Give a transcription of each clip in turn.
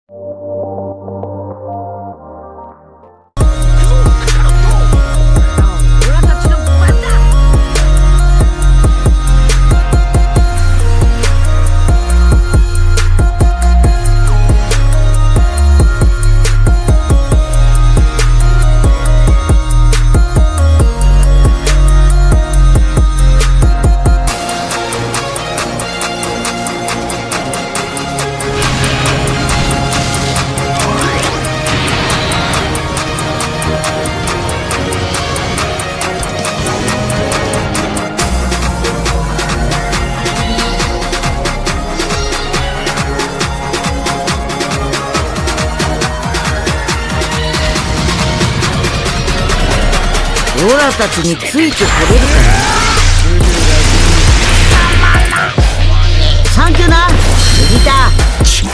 オラたちについてこれるかな。サンキューなベジータ。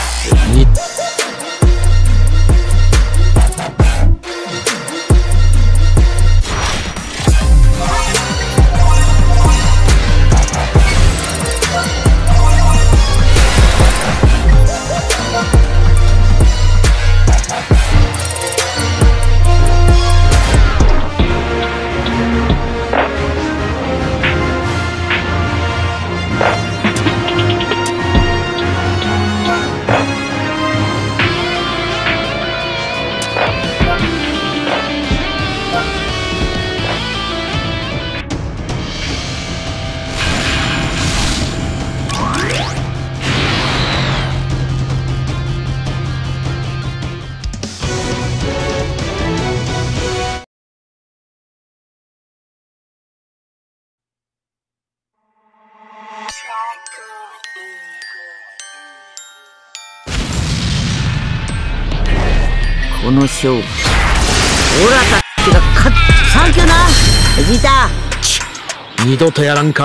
この勝負、オラたちが勝つ。サンキューなベジータ。 二度とやらんから。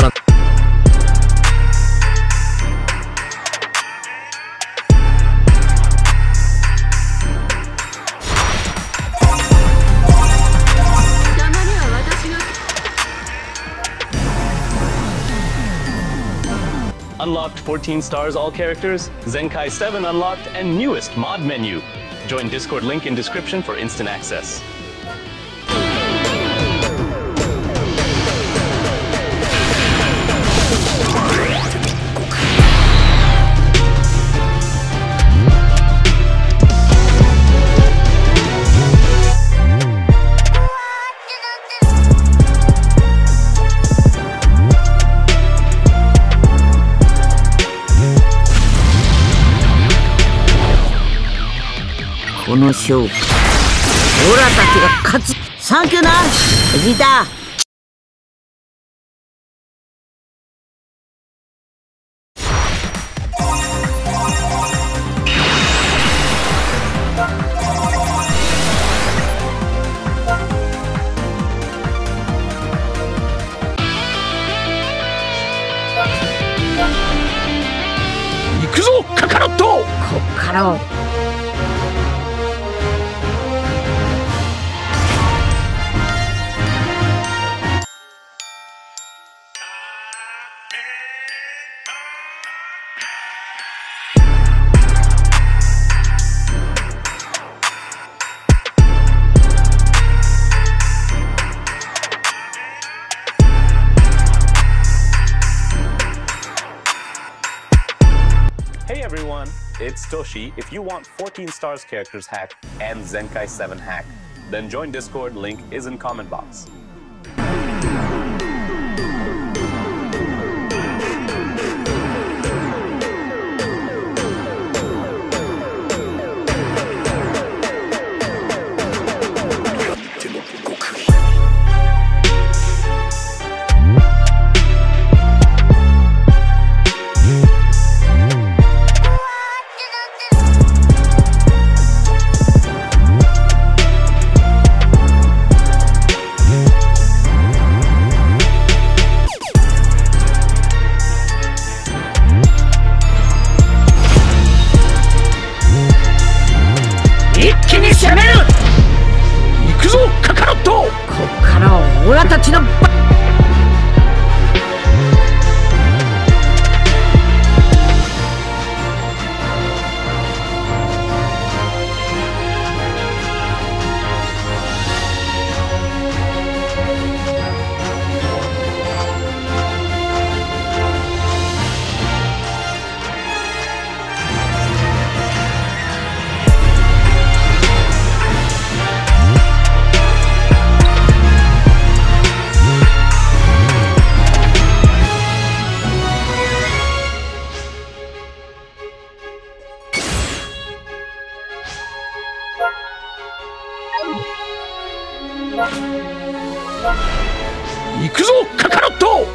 Unlocked 14 stars all characters, Zenkai 7 unlocked, and newest mod menu. Join Discord link in description for instant access. この勝負、オラたちが勝つ。サンキューなベジータ。 行くぞカカロット。 こっからを Hey everyone, it's Toshi. If you want 14 stars characters hack and Zenkai 7 hack, then join Discord, link is in comment box.オラたちの行くぞカカロット。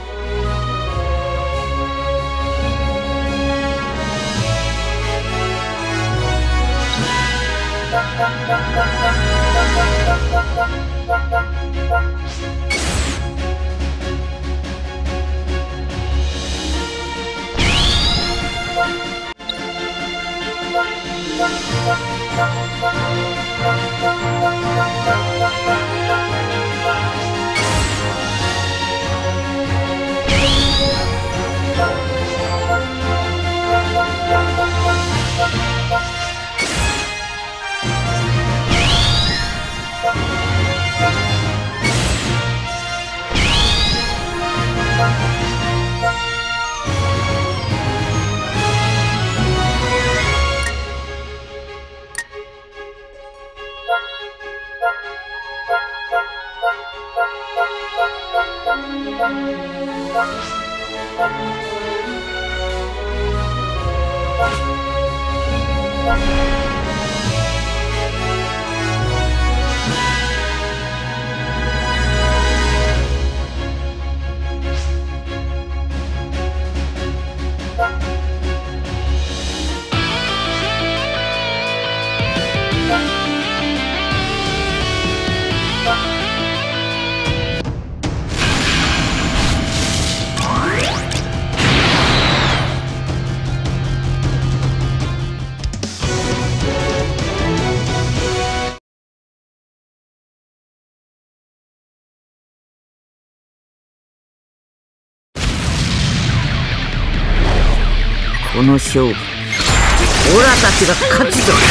この勝負、オラたちが勝つぞ。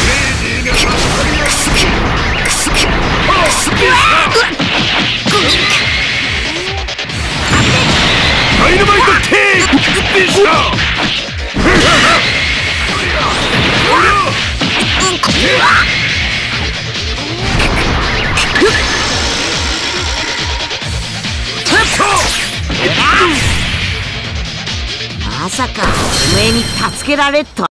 ダイナマイトテイクでした。 まさかおめえに助けられっとは。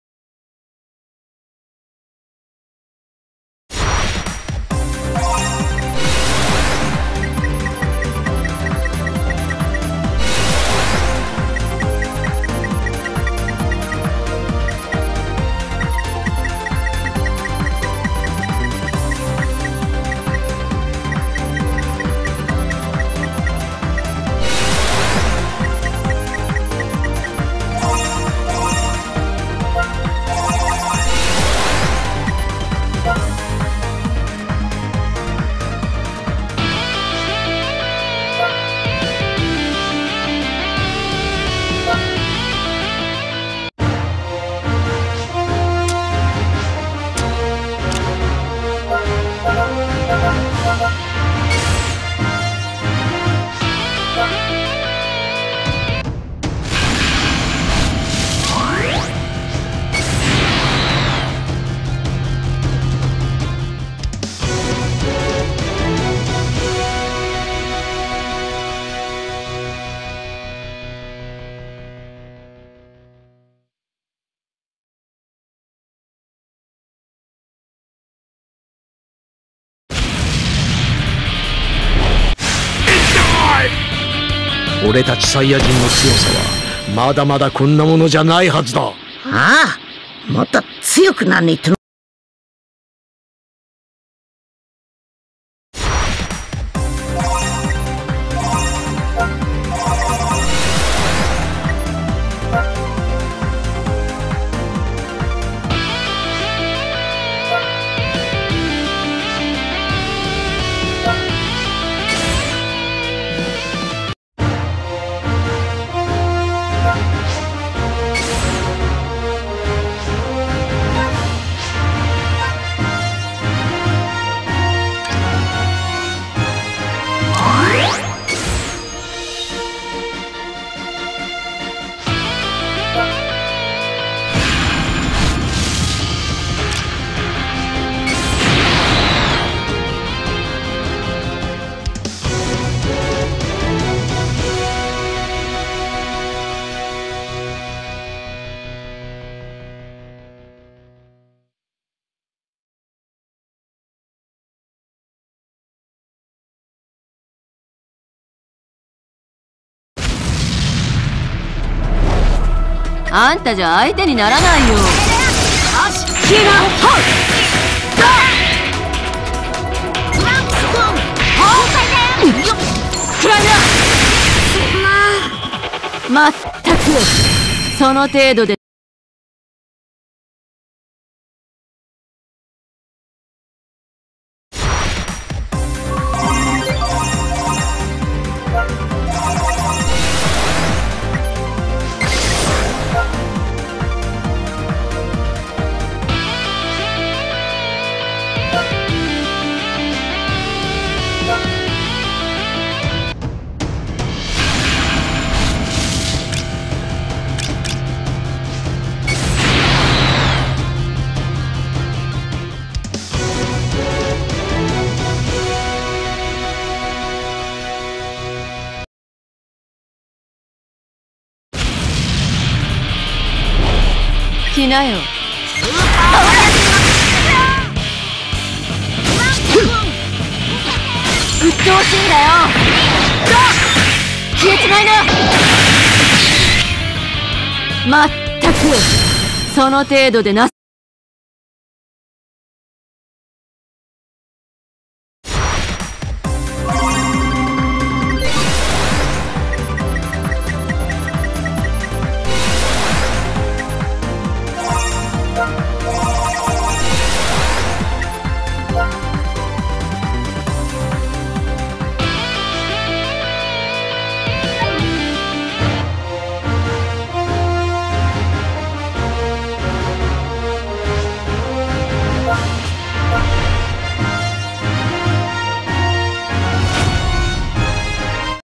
俺たちサイヤ人の強さはまだまだこんなものじゃないはずだ。 ああ、もっと強くなんねえと。 あんたじゃ相手にならないよ。よし、キーナホまったくその程度で。来なよ。鬱陶しいんだよ。消えちまいな。まったくその程度でな。